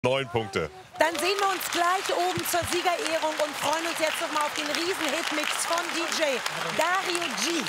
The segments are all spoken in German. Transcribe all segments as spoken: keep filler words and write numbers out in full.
Neun Punkte. Dann sehen wir uns gleich oben zur Siegerehrung und freuen uns jetzt noch mal auf den Riesen-Hitmix von D J Dario G.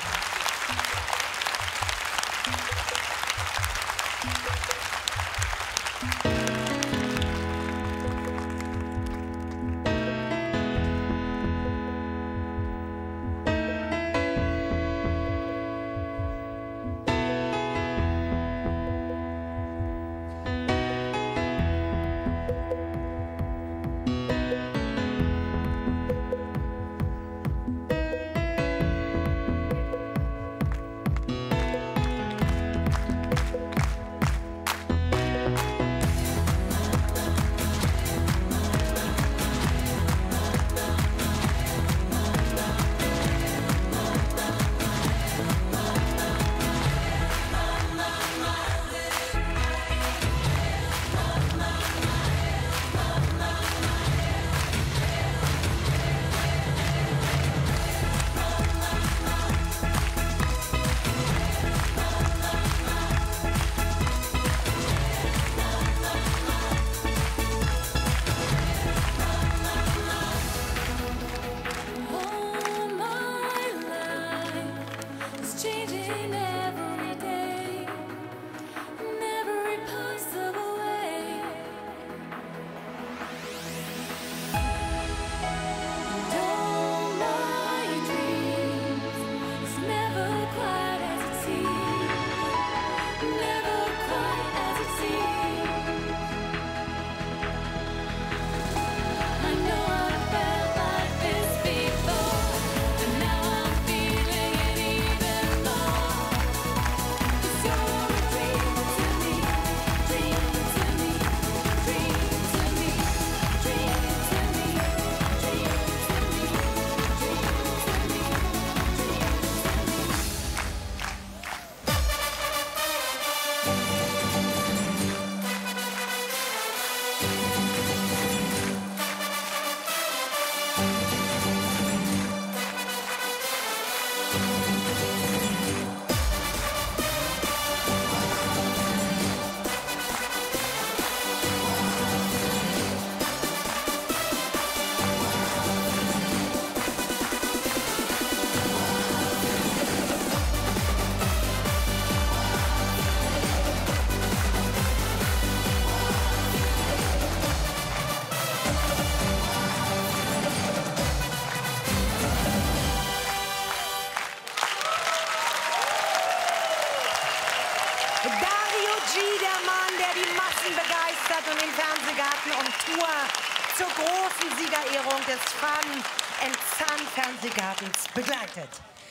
Dario G, der Mann, der die Massen begeistert und den Fernsehgarten on Tour zur großen Siegerehrung des Fun and Sun Fernsehgartens begleitet.